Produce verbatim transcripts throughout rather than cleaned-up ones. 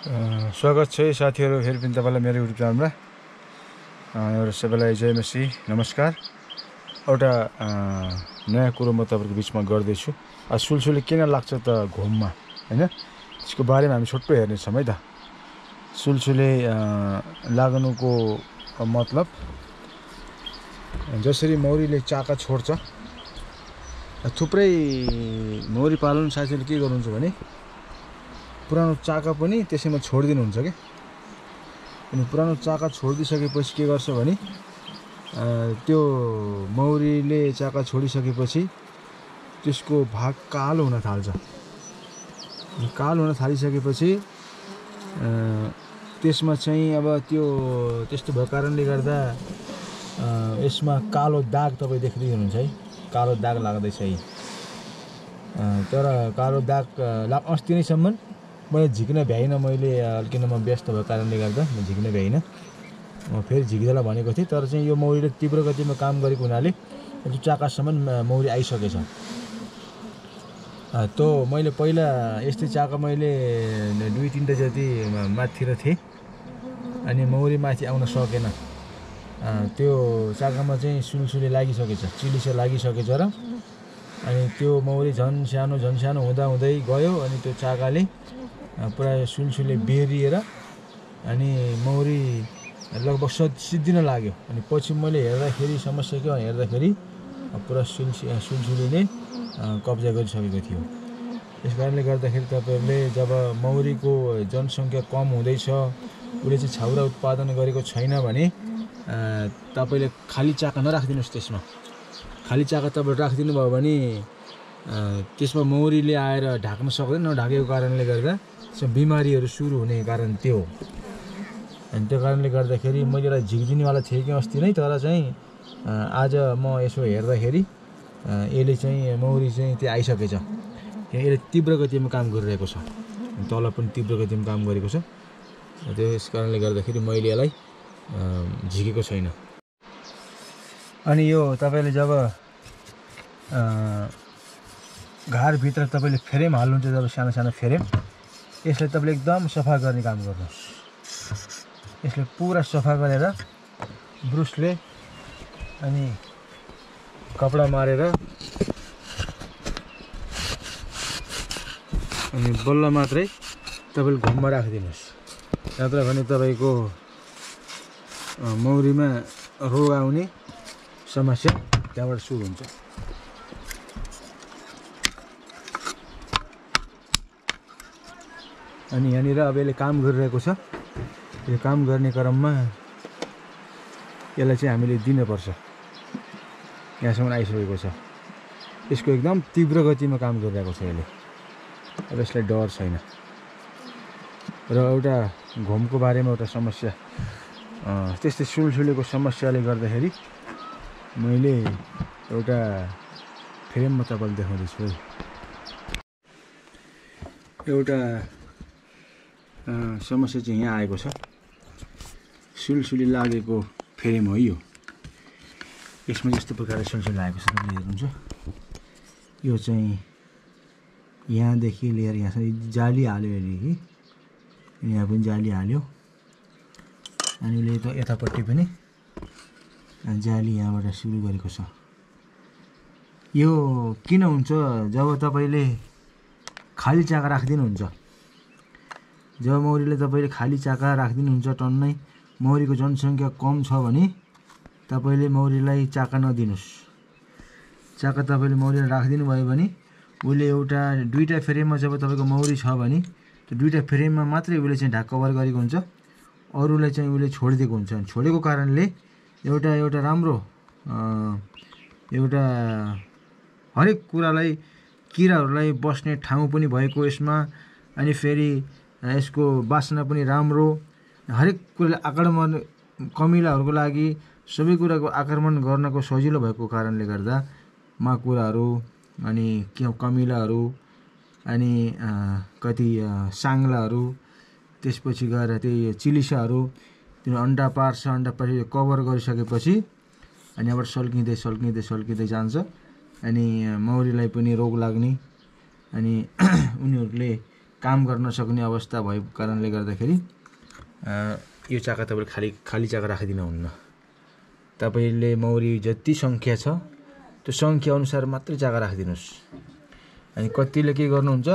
स्वागत छ साथीहरु फेरि पनि तपाईलाई मेरो युट्युब च्यानलमा एउटा सबैलाई जय मसी नमस्कार। एउटा नयाँ कुरो म तपाईहरुको बीचमा गर्दै छु। सुलसुले किन लाग्छ त घुममा हैन, त्यसको बारेमा हामी छोटो हेर्ने छौं है त। सुलसुले लाग्नुको मतलब जसरी मौरीले चाका छोड्छ, थुप्रै मौरी पालन साथीहरुले के गर्नुहुन्छ भने पुरानो चाका पनि त्यसैमा छोडिदिनु हुन्छ के। अनि पुरानो चाका छोडिदिसकेपछि के गर्छ भने त्यो मौरीले चाका छोडिसकेपछि त्यसको भाग कालो हुन थाल्छ। कालो हुन थालिसकेपछि त्यसमा चाहिँ अब त्यो त्यस्तो भएको कारणले गर्दा यसमा कालो दाग तपाई देख्दै हुनुहुन्छ है, कालो दाग लाग्दैछ है। तर कालो दाग लाग अस्ति नै सम्म मैले झिक्न भ्याइन, मैले किन म व्यस्त भएको कारणले गर्दा म झिक्न भ्याइन। म फेरि झिक्दैला भनेको थिएँ, तर चाहिँ यो मौरीले तीव्र गतिमा काम गरेको हुनाले त्यो चाकासम्म मौरी आइसकेछ। तो मैले पहिला यस्तै चाका मैले दुई तीनटा जति माथितिर थिए, अनि मौरी माथि आउन सकेन। त्यो चाकामा चाहिँ सुलसुले लागिसकेछ, चिलिसो लागिसकेछ र अनि त्यो मौरी झन् सानो झन् सानो हुँदा हुँदै गयो। अनि त्यो चाकाले पुरा सुलसुले बेरिएर अनि मौरी लगभग सिद्धिन लाग्यो। अनि पछि मैले हेर्दाखेरि समस्या के हेर्दाखेरि पुरा सुलसुले सुलसुलेले कब्जा गरिसकेको थियो। यस कारणले गर्दाखेरि तपाईहरुले जब मौरीको जनसंख्या कम हुँदैछ, उले चाहिँ छाउरा उत्पादन गरेको छैन भने तपाईले खाली चाका नराख्दिनुस्। त्यसमा खाली चाका तपाईले राख्दिनु भयो भने त्यसमा मौरीले आएर ढाक्न सक्दैन। नढाकेको कारणले गर्दा बिमारीहरू सुरु हुने कारण त्यो हो। अनि त्यो कारणले गर्दाखेरि मैले यसलाई झिक्दिनेवाला थिएँ कि अस्ति नै, तर चाहिँ आज म यसो हेर्दाखेरि यसले चाहिँ मौरी चाहिँ त्यो आइसकेछ। यसले तीव्र गतिमा काम गरिरहेको छ, तल पनि तीव्र गतिमा काम गरेको छ। त्यस कारणले गर्दाखेरि मैले यसलाई झिकेको छैन। अनि यो तपाईले जब घरभित्र तपाईले फ्रेम हाल्नुहुन्छ, जब सानो सानो फ्रेम, यसलाई तपाईले एकदम सफा गर्ने काम गर्नुहोस्। यसले पुरा सफा गरेर ब्रुसले अनि कपडा मारेर अनि बल्ल मात्रै तपाईले घुममा राखिदिनुस्। नत्र भने तपाईको मौरीमा रोग आउने समस्या त्यहाँबाट सुरु हुन्छ। अनि यहाँनिर अब यसले काम गरिरहेको छ। यो काम गर्ने क्रममा यसलाई चाहिँ हामीले दिनुपर्छ। यहाँसम्म आइसकेको छ, यसको एकदम तीव्र गतिमा काम गरिरहेको छ यसले। अब यसलाई डर छैन। र एउटा घुमको बारेमा एउटा समस्या, त्यस्तै सुलसुलेको समस्याले गर्दाखेरि मैले एउटा फ्रेम म तपाईलाई देखाउँदैछु है। एउटा समस्या चाहिँ यहाँ आएको छ। सुलसुले लागेको फ्रेम हो यो। यसमा यस्तो प्रकारले सुलसुले लागेको छ, तपाईले हेर्नुहुन्छ। यो चाहिँ यहाँदेखि लिएर यहाँसम्म जाली हाल्यो यसले कि, यहाँ पनि जाली हाल्यो। अनि यसले त यतापट्टि पनि जाली यहाँबाट सुरु गरेको छ। यो किन हुन्छ, जब तपाईले खाली चाका राख्दिनुहुन्छ, जब मौरीले तपाईले खाली चाका राख्दिनुहुन्छ टन्नै, मौरीको जनसंख्या कम छ भने तपाईले मौरीलाई चाका नदिनुस्। चाका तपाईले मौरीलाई राख्दिनु भयो भने उले एउटा दुईटा फ्रेममा जब तपाईको मौरी छ भने त्यो दुईटा फ्रेममा मात्रै उले चाहिँ ढाक कभर गरेको हुन्छ, अरूलाई चाहिँ उले छोडिदिएको हुन्छ। छोडेको कारणले एउटा एउटा राम्रो एउटा हरेक कुरालाई किराहरूलाई बस्ने ठाउँ पनि भएको यसमा। अनि फेरि यसको बासना पनि राम्रो, हरेक कुराले आक्रमण कमिलाहरूको लागि सबै कुराको आक्रमण गर्नको सजिलो भएको कारणले गर्दा माकुराहरू अनि के कमिलाहरू अनि कति साङ्लाहरू, त्यसपछि गएर त्यही चिलिसाहरू त्यो अन्डा पार्छ। अन्डा पारेर कभर गरिसकेपछि अनि यहाँबाट सल्किँदै सल्किँदै सल्किँदै जान्छ। अनि मौरीलाई पनि रोग लाग्ने अनि उनीहरूले काम गर्न सक्ने अवस्था भएको कारणले गर्दाखेरि यो चाका तपाईँले खाली खाली चाका राखिदिनुहुन्न। तपाईँले मौरी जति सङ्ख्या छ त्यो सङ्ख्या अनुसार मात्रै चाका राखिदिनुहोस्। अनि कतिले के गर्नुहुन्छ,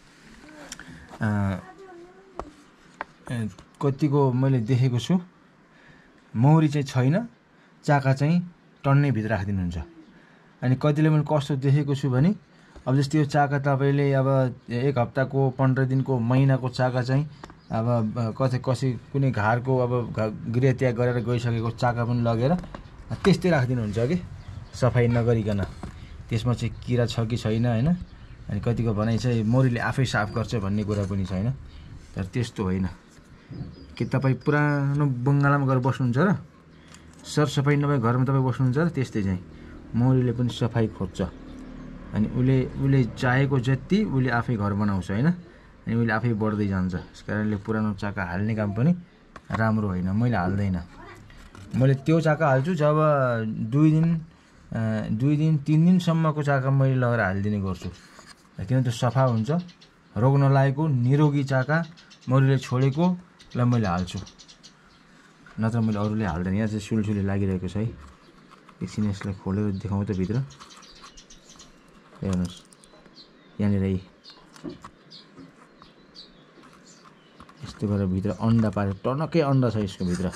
कतिको मैले देखेको छु मौरी चाहिँ छैन, चाका चाहिँ टन्नै भित्र राखिदिनुहुन्छ। अनि कतिले मैले कस्तो देखेको छु भने अब जस्तै यो चाका तपाईँले अब एक हप्ताको पन्ध्र दिनको महिनाको चाका चाहिँ अब कतै कसै कुनै घरको अब गृहत्याग गरेर गइसकेको चाका पनि लगेर त्यस्तै राखिदिनुहुन्छ कि सफाइ नगरिकन। त्यसमा चाहिँ किरा छ कि छैन होइन। अनि कतिको भनाइ चाहिँ मौरीले आफै साफ गर्छ भन्ने कुरा पनि छैन, तर त्यस्तो होइन। कि तपाईँ पुरानो बङ्गालामा गएर बस्नुहुन्छ र सरसफाइ नभए घरमा तपाईँ बस्नुहुन्छ र त्यस्तै चाहिँ मौरीले पनि सफाइ खोज्छ। अनि उसले उसले चाहेको जति उसले आफै घर बनाउँछ होइन। अनि उसले आफै बढ्दै जान्छ। त्यस कारणले पुरानो चाका हाल्ने काम पनि राम्रो होइन, मैले हाल्दैन। मैले त्यो चाका हाल्छु जब दुई दिन दुई दिन तिन दिनसम्मको चाका मैले लगेर हालिदिने गर्छु, किन त्यो सफा हुन्छ। रोग नलागेको निरोगी चाका मौरीले छोडेकोलाई मैले हाल्छु, नत्र मैले अरूले हाल्दैन। यहाँ चाहिँ सुलसुले लागिरहेको छ है। एकछिन यसलाई खोलेर देखाउँ त भित्र, हेर्नुहोस् यहाँनिर यस्तो गरेर भित्र अन्डा पारेर टनकै अन्डा छ यसको भित्र।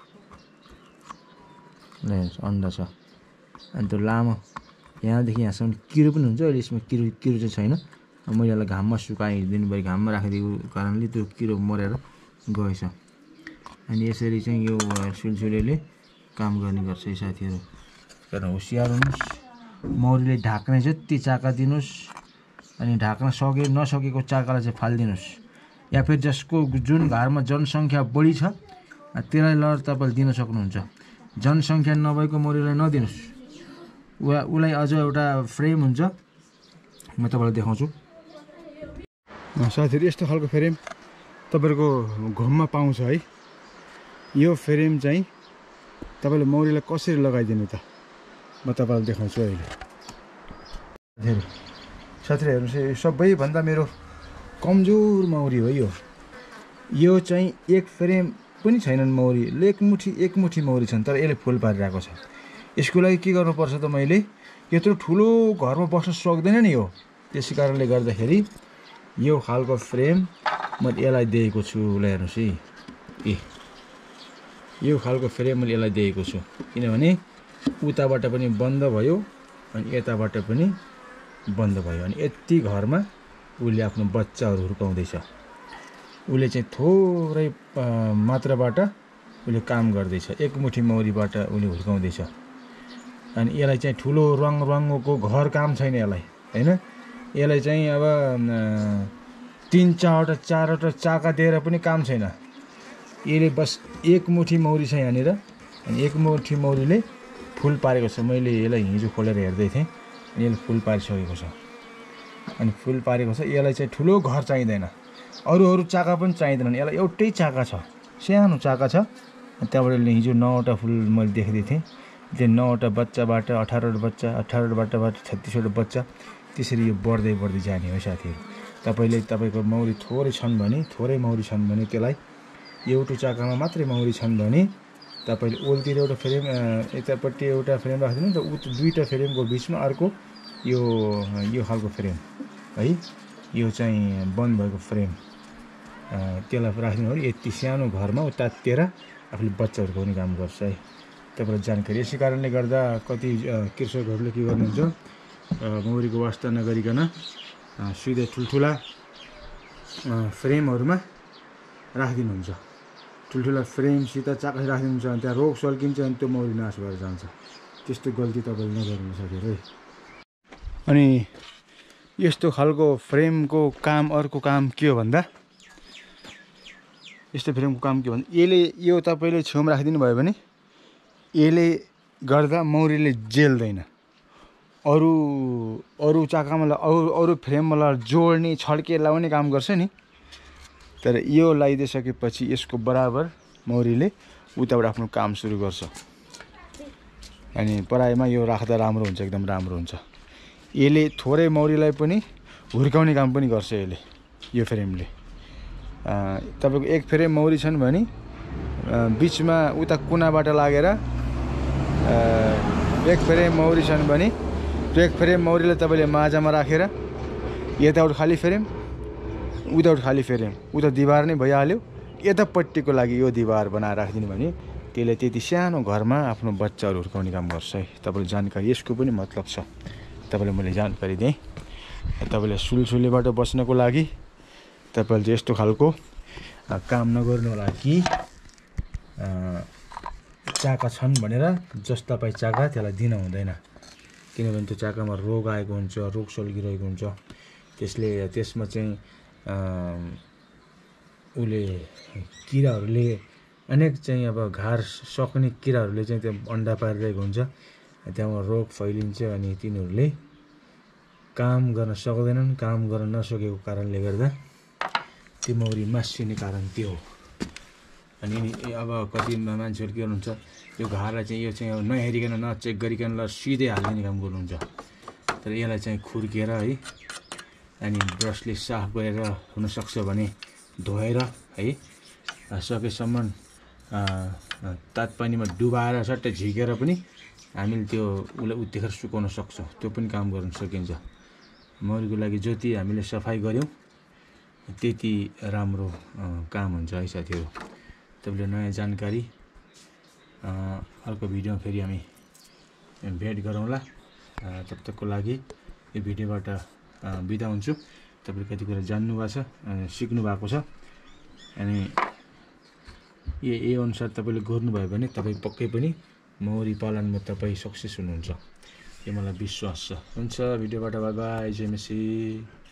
ल हेर्नुहोस् अन्डा छ। अनि त्यो लामो यहाँदेखि यहाँसम्म किरो पनि हुन्छ। अहिले यसमा किरो किरो चाहिँ छैन। मैले यसलाई घाममा सुकाएँ, दिनभरि घाममा राखिदिएको कारणले त्यो किरो मरेर गएछ। अनि यसरी चाहिँ यो सुलसुलेले काम गर्ने गर्छ है साथीहरू। तर होसियार हुनुहोस्, मौरीले ढाक्ने जति चाका दिनुहोस्, अनि ढाक्न सके नसकेको चाकालाई चाहिँ फालिदिनुहोस्। या फिर जसको जुन घरमा जनसङ्ख्या बढी छ त्यसलाई लगेर तपाईँले दिन सक्नुहुन्छ। जनसङ्ख्या नभएको मौरीलाई नदिनुहोस्। वा उसलाई अझ एउटा फ्रेम हुन्छ, म तपाईँलाई देखाउँछु। साथीहरू यस्तो खालको फ्रेम तपाईँहरूको घुममा पाउँछ है। यो फ्रेम चाहिँ तपाईँले मौरीलाई कसरी लगाइदिनु त म तपाईँलाई देखाउँछु अहिले। साथीहरू हेर्नुहोस्, सबैभन्दा मेरो कमजोर मौरी हो यो। यो चाहिँ एक फ्रेम पनि छैनन् मौरी, एकमुठी एकमुठी मौरी छन्, तर यसले फुल पारिरहेको छ। यसको लागि के गर्नुपर्छ त, मैले यत्रो ठुलो घरमा बस्न सक्दैन नि यो। त्यसै कारणले गर्दाखेरि यो खालको फ्रेम म यसलाई दिएको छु। ल हेर्नुहोस् है, ए यो खालको फ्रेम मैले यसलाई दिएको छु, किनभने उताबाट पनि बन्द भयो अनि यताबाट पनि बन्द भयो। अनि यति घरमा उसले आफ्नो बच्चाहरू हुर्काउँदैछ। उसले चाहिँ थोरै मात्राबाट उसले काम गर्दैछ, एकमुठी मौरीबाट उसले हुर्काउँदैछ। अनि यसलाई चाहिँ ठुलो रङ रङको घर काम छैन यसलाई होइन। यसलाई चाहिँ अब तिन चारवटा चारवटा चाका दिएर पनि काम छैन। यसले बस एकमुठी मौरी छ यहाँनिर। अनि एकमुठी मौरीले फुल पारेको छ। मैले यसलाई हिजो खोलेर हेर्दै थिएँ, अनि यसले फुल पारिसकेको छ। अनि फुल पारेको छ। यसलाई चाहिँ ठुलो घर चाहिँदैन, अरू अरू चाका पनि चाहिँदैनन्। यसलाई एउटै चाका छ, सानो चाका छ। त्यहाँबाट यसले हिजो नौवटा फुल मैले देख्दै थिएँ। त्यो नौवटा बच्चाबाट अठारवटा बच्चा, अठारवटाबाट छत्तिसवटा बच्चा, त्यसरी यो बढ्दै बढ्दै जाने हो साथीहरू। तपाईँले तपाईँको मौरी थोरै छन् भने, थोरै मौरी छन् भने त्यसलाई एउटा चाकामा मात्रै मौरी छन् भने तपाईँले ओल्तिर एउटा फ्रेम, यतापट्टि एउटा फ्रेम राखिदिनु र उता दुईवटा फ्रेमको बिचमा अर्को यो यो खालको फ्रेम है। यो चाहिँ बन्द भएको फ्रेम त्यसलाई राखिदिनु हो। यति सानो घरमा उतातिर आफूले बच्चा हुर्काउने काम गर्छ है। तपाईँलाई जानकारी। यसै कारणले गर्दा कति कृषकहरूले के गर्नुहुन्छ, मौरीको वास्ता नगरिकन सिधै ठुल्ठुला फ्रेमहरूमा राखिदिनुहुन्छ। ठुल्ठुला फ्रेमसित चाका राखिदिनुहुन्छ, अनि त्यहाँ रोग सल्किन्छ, अनि त्यो मौरी नाश भएर जान्छ। त्यस्तो गल्ती तपाईँले नगर्नु साथीहरू है। अनि यस्तो खालको फ्रेमको काम अर्को काम के हो भन्दा, यस्तो फ्रेमको काम के हो भन्दा यसले यो तपाईँले छेउमा राखिदिनु भयो भने यसले गर्दा मौरीले जेल्दैन। अरू अरू चाकामा अरू अरू फ्रेममा जोड्ने छड्के लाउने काम गर्छ नि, तर यो लगाइदिइसकेपछि यसको बराबर मौरीले उताबाट आफ्नो काम सुरु गर्छ। अनि पराइमा यो राख्दा राम्रो हुन्छ, एकदम राम्रो हुन्छ। यसले थोरै मौरीलाई पनि हुर्काउने काम पनि गर्छ यसले। यो फ्रेमले। तपाईँको एक फ्रेम मौरी छन् भने बिचमा उता कुनाबाट लागेर एक फ्रेम मौरी छन् भने त्यो एक फ्रेम मौरीलाई तपाईँले माझामा राखेर यताउट खाली फ्रेम उताउट खाली फ्रेम उता दिवार नै भइहाल्यो। यतापट्टिको लागि यो दिवार बनाएर राखिदिनु भने त्यसले त्यति सानो घरमा आफ्नो बच्चाहरू हुर्काउने काम गर्छ है। तपाईँले जानकारी यसको पनि मतलब छ, तपाईँलाई मैले जानकारी दिएँ। तपाईँले सुलसुलेबाट बस्नको लागि तपाईँले चाहिँ यस्तो खालको काम नगर्नु होला कि चाका छन् भनेर जस्ता पाइ चाका त्यसलाई दिन हुँदैन, किनभने त्यो चाकामा रोग आएको हुन्छ, रोग सल्किरहेको हुन्छ। त्यसले त्यसमा चाहिँ उसले किराहरूले अनेक चाहिँ अब घार सक्ने किराहरूले चाहिँ त्यो अन्डा पारिरहेको हुन्छ, त्यहाँमा रोग फैलिन्छ अनि तिनीहरूले काम गर्न सक्दैनन्। काम गर्न नसकेको कारणले गर्दा त्यो मौरी मासिने कारण त्यो हो। अनि अब कति मान्छेहरू के गर्नुहुन्छ, यो घारलाई चाहिँ यो चाहिँ अब नहेरिकन नचेक गरिकन ल सिधै हालिदिने काम गर्नुहुन्छ। तर यसलाई चाहिँ खुर्केर है अनि ब्रसले साफ गरेर हुनसक्छ भने धोएर है सकेसम्म तातपानीमा डुबाएर सट्टै झिकेर पनि हामीले त्यो उसलाई उत्तिखेर सुकाउन सक्छौँ, त्यो पनि काम गर्न सकिन्छ। मौरीको लागि जति हामीले सफाइ गऱ्यौँ त्यति राम्रो काम हुन्छ है साथीहरू। तपाईँले नयाँ जानकारी अर्को भिडियोमा फेरि हामी भेट गरौँला। तब तकको लागि यो भिडियोबाट बिदा हुन्छु। तपाईँले कति कुरा जान्नु भएको छ, सिक्नु भएको छ अनि ए ए अनुसार तपाईँले गर्नुभयो भने तपाईँ पक्कै पनि मौरी पालनमा तपाईँ सक्सेस हुनुहुन्छ, यो मलाई विश्वास छ। हुन्छ, भिडियोबाट बाई बाई, जय मसी।